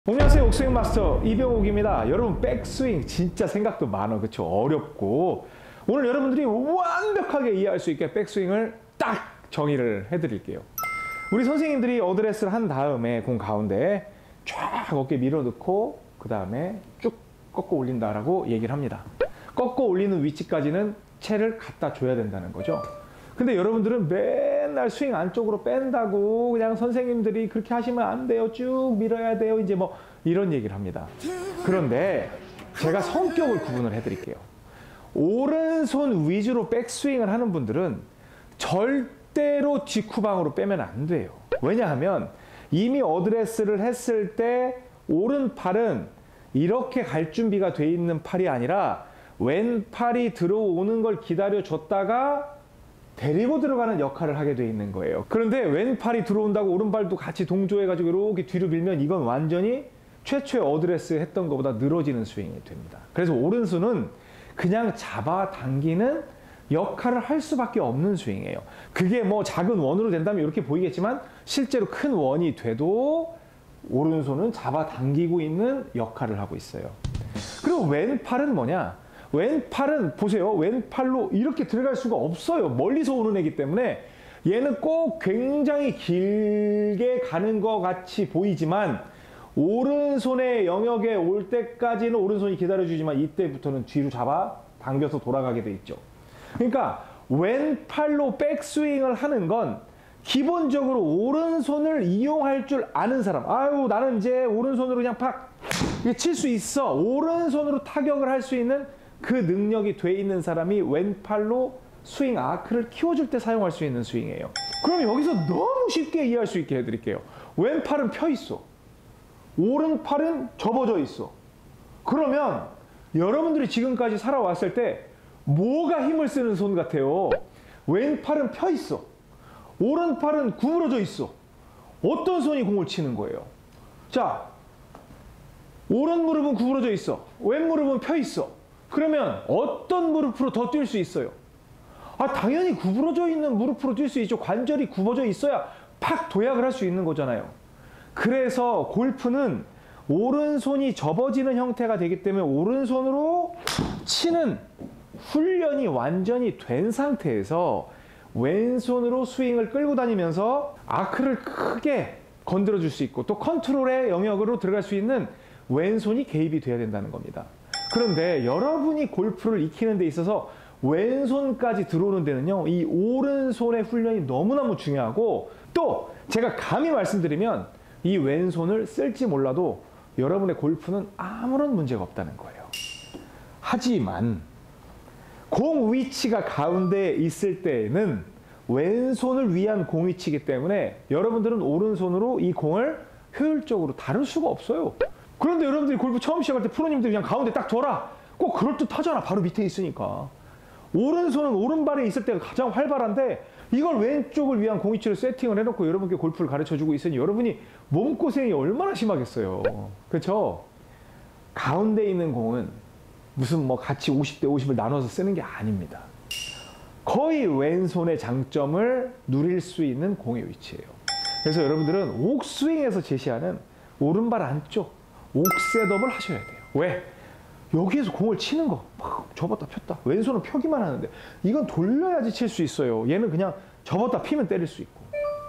안녕하세요. 옥스윙 마스터 이병옥입니다. 여러분, 백스윙 진짜 생각도 많아, 그쵸? 어렵고. 오늘 여러분들이 완벽하게 이해할 수 있게 백스윙을 딱 정의를 해드릴게요. 우리 선생님들이 어드레스를 한 다음에 공 가운데 쫙 어깨 밀어넣고 그 다음에 쭉 꺾어 올린다라고 얘기를 합니다. 꺾어 올리는 위치까지는 채를 갖다 줘야 된다는 거죠. 근데 여러분들은 맨날 스윙 안쪽으로 뺀다고 그냥 선생님들이 그렇게 하시면 안 돼요. 쭉 밀어야 돼요. 이제 뭐 이런 얘기를 합니다. 그런데 제가 성격을 구분을 해드릴게요. 오른손 위주로 백스윙을 하는 분들은 절대로 직후방으로 빼면 안 돼요. 왜냐하면 이미 어드레스를 했을 때 오른팔은 이렇게 갈 준비가 돼 있는 팔이 아니라 왼팔이 들어오는 걸 기다려줬다가 데리고 들어가는 역할을 하게 돼 있는 거예요. 그런데 왼팔이 들어온다고 오른발도 같이 동조해가지고 이렇게 뒤로 밀면 이건 완전히 최초의 어드레스 했던 것보다 늘어지는 스윙이 됩니다. 그래서 오른손은 그냥 잡아당기는 역할을 할 수밖에 없는 스윙이에요. 그게 뭐 작은 원으로 된다면 이렇게 보이겠지만 실제로 큰 원이 돼도 오른손은 잡아당기고 있는 역할을 하고 있어요. 그리고 왼팔은 뭐냐? 왼팔은 보세요. 왼팔로 이렇게 들어갈 수가 없어요. 멀리서 오는 애기 때문에 얘는 꼭 굉장히 길게 가는 것 같이 보이지만 오른손의 영역에 올 때까지는 오른손이 기다려주지만 이때부터는 뒤로 잡아 당겨서 돌아가게 돼 있죠. 그러니까 왼팔로 백스윙을 하는 건 기본적으로 오른손을 이용할 줄 아는 사람. 아유, 나는 이제 오른손으로 그냥 팍 칠 수 있어. 오른손으로 타격을 할 수 있는 그 능력이 돼 있는 사람이 왼팔로 스윙 아크를 키워줄 때 사용할 수 있는 스윙이에요. 그럼 여기서 너무 쉽게 이해할 수 있게 해드릴게요. 왼팔은 펴 있어. 오른팔은 접어져 있어. 그러면 여러분들이 지금까지 살아왔을 때 뭐가 힘을 쓰는 손 같아요? 왼팔은 펴 있어. 오른팔은 구부러져 있어. 어떤 손이 공을 치는 거예요? 자, 오른 무릎은 구부러져 있어. 왼 무릎은 펴 있어. 그러면 어떤 무릎으로 더 뛸 수 있어요? 아, 당연히 구부러져 있는 무릎으로 뛸 수 있죠. 관절이 굽어져 있어야 팍 도약을 할 수 있는 거잖아요. 그래서 골프는 오른손이 접어지는 형태가 되기 때문에 오른손으로 치는 훈련이 완전히 된 상태에서 왼손으로 스윙을 끌고 다니면서 아크를 크게 건드려 줄 수 있고 또 컨트롤의 영역으로 들어갈 수 있는 왼손이 개입이 돼야 된다는 겁니다. 그런데 여러분이 골프를 익히는 데 있어서 왼손까지 들어오는 데는요, 이 오른손의 훈련이 너무너무 중요하고 또 제가 감히 말씀드리면 이 왼손을 쓸지 몰라도 여러분의 골프는 아무런 문제가 없다는 거예요. 하지만 공 위치가 가운데에 있을 때에는 왼손을 위한 공 위치이기 때문에 여러분들은 오른손으로 이 공을 효율적으로 다룰 수가 없어요. 그런데 여러분들이 골프 처음 시작할 때 프로님들이 그냥 가운데 딱 둬라. 꼭 그럴듯 하잖아. 바로 밑에 있으니까. 오른손은 오른발에 있을 때가 가장 활발한데 이걸 왼쪽을 위한 공위치를 세팅을 해놓고 여러분께 골프를 가르쳐주고 있으니 여러분이 몸고생이 얼마나 심하겠어요. 그렇죠? 가운데 있는 공은 무슨 뭐 같이 50대 50을 나눠서 쓰는 게 아닙니다. 거의 왼손의 장점을 누릴 수 있는 공의 위치예요. 그래서 여러분들은 옥스윙에서 제시하는 오른발 안쪽 옥셋업을 하셔야 돼요. 왜? 여기에서 공을 치는 거 막 접었다 폈다 왼손은 펴기만 하는데 이건 돌려야지 칠 수 있어요. 얘는 그냥 접었다 피면 때릴 수 있고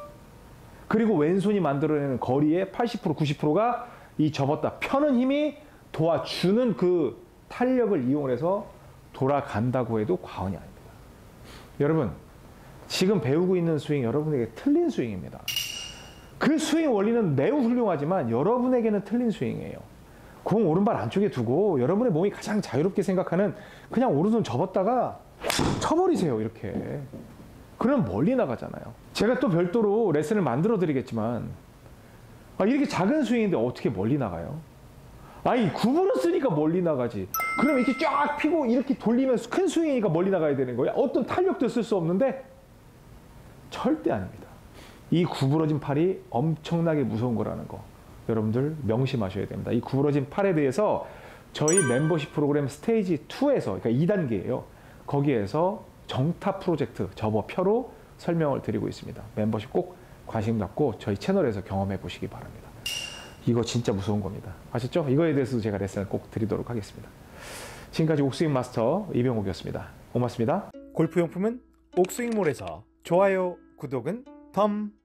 그리고 왼손이 만들어내는 거리의 80% 90%가 이 접었다 펴는 힘이 도와주는 그 탄력을 이용해서 돌아간다고 해도 과언이 아닙니다. 여러분, 지금 배우고 있는 스윙 여러분에게 틀린 스윙입니다. 그 스윙 원리는 매우 훌륭하지만 여러분에게는 틀린 스윙이에요. 공 오른발 안쪽에 두고 여러분의 몸이 가장 자유롭게 생각하는 그냥 오른손 접었다가 쳐버리세요. 이렇게. 그러면 멀리 나가잖아요. 제가 또 별도로 레슨을 만들어 드리겠지만 이렇게 작은 스윙인데 어떻게 멀리 나가요? 아니, 구부러 쓰니까 멀리 나가지. 그럼 이렇게 쫙 피고 이렇게 돌리면 큰 스윙이니까 멀리 나가야 되는 거야? 어떤 탄력도 쓸 수 없는데? 절대 아닙니다. 이 구부러진 팔이 엄청나게 무서운 거라는 거 여러분들 명심하셔야 됩니다. 이 구부러진 팔에 대해서 저희 멤버십 프로그램 스테이지 2에서 그러니까 2단계예요. 거기에서 정타 프로젝트 접어 펴로 설명을 드리고 있습니다. 멤버십 꼭 관심 갖고 저희 채널에서 경험해 보시기 바랍니다. 이거 진짜 무서운 겁니다. 아셨죠? 이거에 대해서도 제가 레슨을 꼭 드리도록 하겠습니다. 지금까지 옥스윙 마스터 이병옥이었습니다. 고맙습니다. 골프용품은 옥스윙몰에서 좋아요, 구독은 덤.